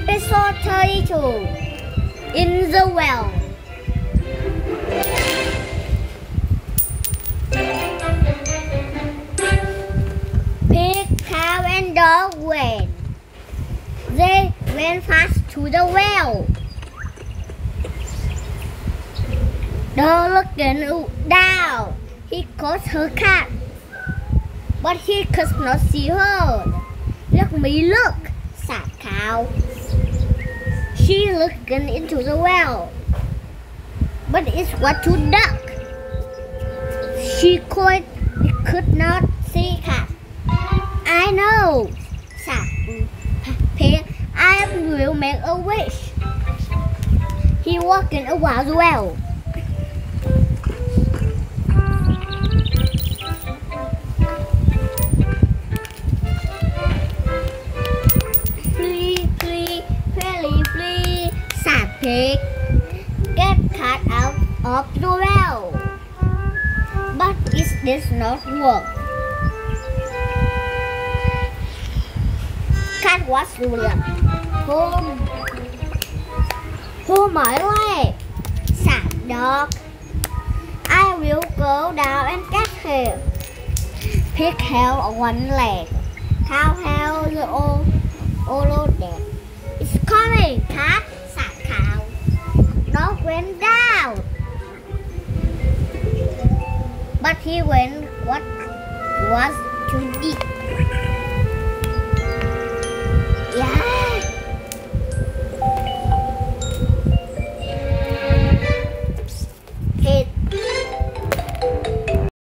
Episode 32 In the Well. Pig, cow, and dog went. They went fast to the well. Dog looking down, he caught her cat, but he could not see her. Let me look, said cow. She looked into the well, but it was too dark. She could not see cat. I know, said Pig. I will make a wish. He walked around the well. Pig, get cat out of the well, but it does not work. Cat was ruined. Pull my leg, said dog. I will go down and get her. Pig held one leg. Cow held the other leg. It's coming, cat. Dog went down, but he went what was too deep.